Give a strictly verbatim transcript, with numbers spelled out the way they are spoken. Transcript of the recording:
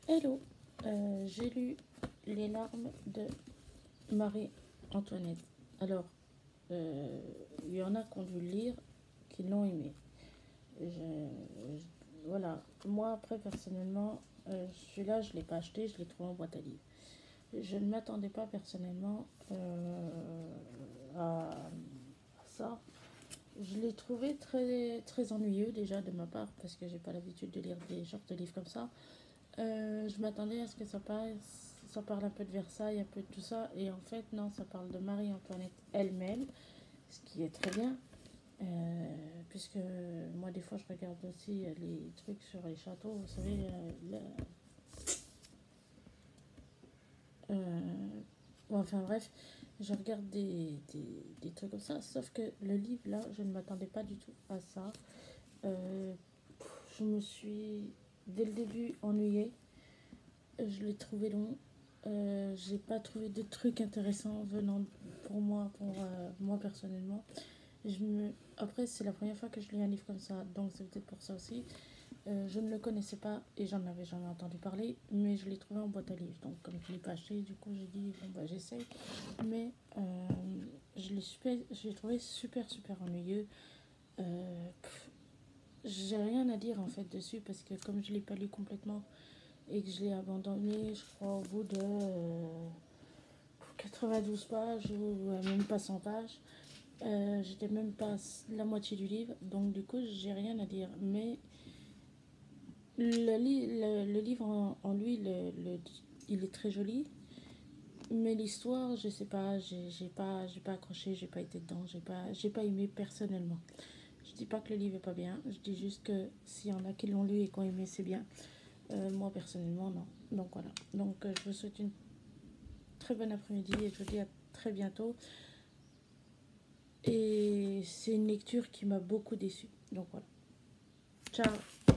Hello, euh, j'ai lu Les larmes de Marie-Antoinette. Alors, euh, il y en a qui ont dû le lire, qui l'ont aimé. Je- je- voilà, moi après personnellement, euh, celui-là je ne l'ai pas acheté, je l'ai trouvé en boîte à livres. Je ne m'attendais pas personnellement euh, à, à ça. Je l'ai trouvé très, très ennuyeux déjà de ma part parce que j'ai pas l'habitude de lire des genres de livres comme ça. Euh, je m'attendais à ce que ça parle, ça parle un peu de Versailles, un peu de tout ça, et en fait, non, ça parle de Marie-Antoinette elle-même, ce qui est très bien, euh, puisque moi, des fois, je regarde aussi les trucs sur les châteaux, vous savez, euh, le- euh, bon, enfin bref, je regarde des, des, des trucs comme ça, sauf que le livre, là, je ne m'attendais pas du tout à ça. Euh, je me suis, dès le début, ennuyée. Je l'ai trouvé long. Euh, j'ai pas trouvé de trucs intéressants venant pour moi, pour euh, moi personnellement. Je me... Après, c'est la première fois que je lis un livre comme ça, donc c'est peut-être pour ça aussi. Euh, je ne le connaissais pas et j'en avais jamais entendu parler, mais je l'ai trouvé en boîte à livres. Donc, comme je ne l'ai pas acheté, du coup, j'ai dit, bon, bah, j'essaye. Mais euh, je l'ai super... je l'ai trouvé super, super ennuyeux. Euh, pff, j'ai rien à dire en fait dessus parce que comme je l'ai pas lu complètement, et que je l'ai abandonné, je crois, au bout de euh, quatre-vingt-douze pages ou euh, même pas cent pages. Euh, J'étais même pas la moitié du livre, donc du coup, j'ai rien à dire. Mais le, le, le livre en, en lui, le, le, il est très joli, mais l'histoire, je sais pas, j'ai pas, j'ai pas accroché, j'ai pas été dedans, j'ai pas, j'ai pas aimé personnellement. Je dis pas que le livre est pas bien, je dis juste que s'il y en a qui l'ont lu et qui ont aimé, c'est bien. Euh, moi personnellement, non. Donc voilà. Donc euh, je vous souhaite une très bon après-midi et je vous dis à très bientôt. Et c'est une lecture qui m'a beaucoup déçue. Donc voilà. Ciao.